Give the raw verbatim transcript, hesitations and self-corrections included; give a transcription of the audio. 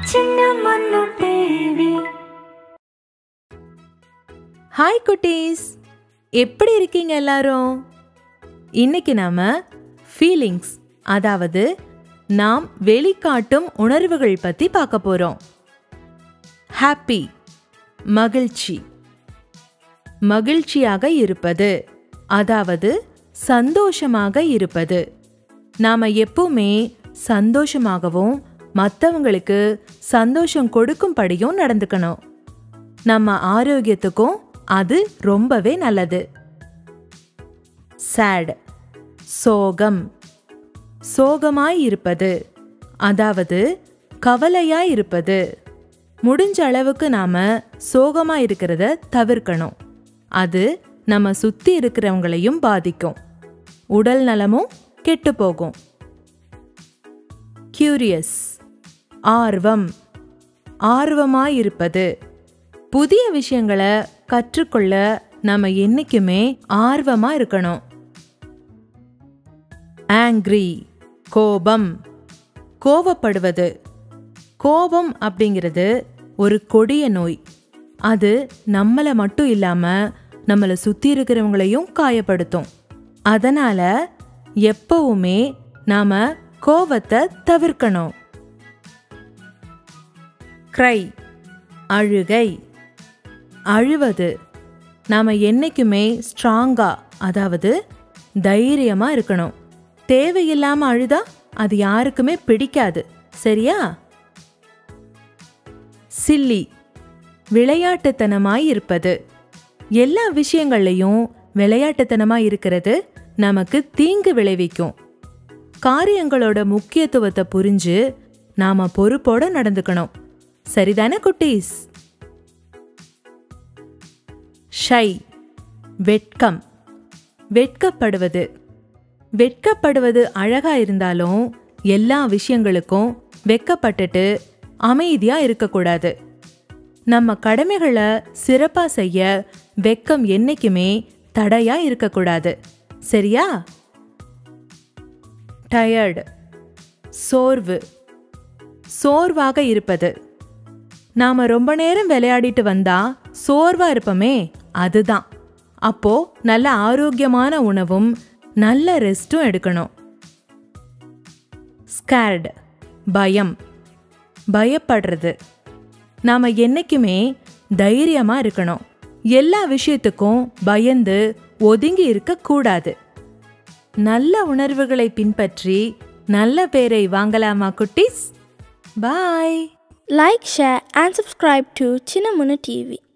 ChinnumunnuTV. Hi குட்டீஸ், எப்படி இருக்கீங்க எல்லாரும்? இன்னைக்கு நாம ஃபீலிங்ஸ், அதாவது நாம் வெளிக்காட்டும் உணர்வுகள் பத்தி பார்க்க போறோம். ஹாப்பி, மகிழ்ச்சி. மகிழ்ச்சியாக இருப்பது, அதாவது சந்தோஷமாக இருப்பது. நாம எப்பவுமே சந்தோஷமாகவும் மற்றவங்களுக்கு சந்தோஷம் கொடுக்கும்படியும் நடந்துக்கணும். நம்ம ஆரோக்கியத்துக்கும் அது ரொம்பவே நல்லது. சேட், சோகம். சோகமாய் இருப்பது, அதாவது கவலையாய் இருப்பது. முடிஞ்ச அளவுக்கு நாம சோகமா இருக்கிறத தவிர்க்கணும். அது நம்ம சுத்தி இருக்கிறவங்களையும் பாதிக்கும். உடல் நலமும் கெட்டு போகும். கியூரியஸ், ஆர்வம். ஆர்வமாய் இருப்பது. புதிய விஷயங்களை கற்றுக்கொள்ள நம்ம என்னைக்குமே ஆர்வமா இருக்கணும். ஆங்க்ரி, கோபம். கோபப்படுவது. கோபம் அப்படிங்கிறது ஒரு கொடிய நோய். அது நம்மளை மட்டும் இல்லாம நம்மளை சுத்தி இருக்கிறவங்களையும் காயப்படுத்தும். அதனால எப்பவுமே நாம கோபத்தை தவிர்க்கணும். க்ரை, அழுகை. அழுவது. நாம என்னைக்குமே ஸ்ட்ராங்கா, அதாவது தைரியமா இருக்கணும். தேவையில்லாம அழுதா அது யாருக்குமே பிடிக்காது, சரியா? சில்லி, விளையாட்டுத்தனமாய் இருப்பது. எல்லா விஷயங்கள்லையும் விளையாட்டுத்தனமாய் இருக்கிறது நமக்கு தீங்கு விளைவிக்கும். காரியங்களோட முக்கியத்துவத்தை புரிஞ்சு நாம பொறுப்போட நடந்துக்கணும். சரிதானே குட்டீஸ்? ஷை, வெட்கம். வெட்கப்படுவது. வெட்கப்படுவது அழகா இருந்தாலும் எல்லா விஷயங்களுக்கும் வெட்கப்பட்டுட்டு அமைதியா இருக்கக்கூடாது. நம்ம கடமைகளை சிறப்பா செய்ய வெட்கம் என்னைக்குமே தடையா இருக்கக்கூடாது, சரியா? டயர்டு, சோர்வு. சோர்வாக இருப்பது. நாம ரொம்ப நேரம் விளையாடிட்டு வந்தா சோர்வா இருப்போமே, அதுதான். அப்போ நல்ல ஆரோக்கியமான உணவும் நல்ல ரெஸ்டும் எடுக்கணும். ஸ்கேர்டு, பயம். பயப்படுறது. நாம என்னைக்குமே தைரியமா இருக்கணும். எல்லா விஷயத்துக்கும் பயந்து ஒதுங்கி இருக்க கூடாது. நல்ல உணர்வுகளை பின்பற்றி நல்ல பேரை வாங்கலாமா குட்டீஸ்? பாய். Like, share and subscribe to ChinnumunnuTV.